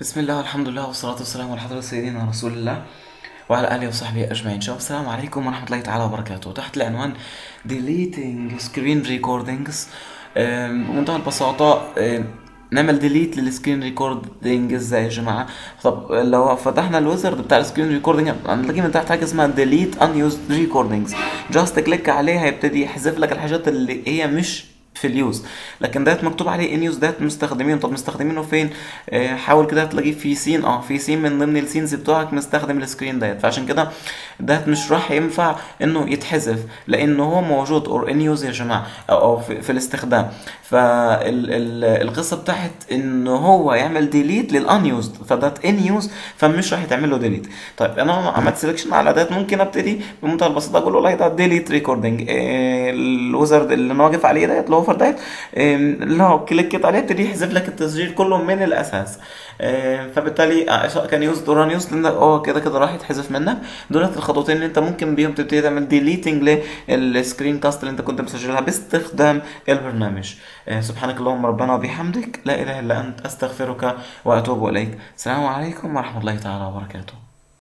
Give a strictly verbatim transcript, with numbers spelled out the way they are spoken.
بسم الله والحمد لله والصلاة والسلام على حضرة سيدنا رسول الله وعلى آله وصحبه أجمعين. شباب السلام عليكم ورحمة الله تعالى وبركاته. تحت العنوان deleting screen recordings، أم، بمنتهى البساطة أم، نعمل ديليت للسكرين ريكوردينج ازاي يا جماعة؟ طب لو فتحنا الويزرد بتاع السكرين ريكوردينج هنلاقي من تحت حاجة اسمها delete unused recordings. جاست كليك عليها يبتدي يحذف لك الحاجات اللي هي مش في اليوز، لكن ده مكتوب عليه ان يوز، ده مستخدمينه. طب مستخدمينه فين؟ آه حاول كده هتلاقيه في سين، اه في سين من ضمن السينز بتوعك مستخدم السكرين ديت، فعشان كده ده مش راح ينفع انه يتحذف لانه هو موجود اور ان يوز يا جماعه، او, أو في, في الاستخدام. فالقصه بتاعت انه هو يعمل ديليت للان يوزد، فده ان يوز فمش راح يتعمل له ديليت. طيب انا عملت سelection على ده، ممكن ابتدي بمنتهى البساطه اقول والله ده ديليت ريكوردنج. الويزرد اللي انا واقف عليه ديت الاوفر ديت، لو كليكت عليه ابتدي يحذف لك التسجيل كله من الاساس. آم، فبالتالي آه، سواء كان يوز دوران يوز لان اه كده كده راح يتحذف منك. دولت الخطوتين اللي انت ممكن بيهم تبتدي تعمل ديليتنج للسكرين كاست اللي انت كنت مسجلها باستخدام البرنامج. آه، سبحانك اللهم ربنا وبحمدك لا اله الا انت استغفرك واتوب اليك. السلام عليكم ورحمه الله تعالى وبركاته.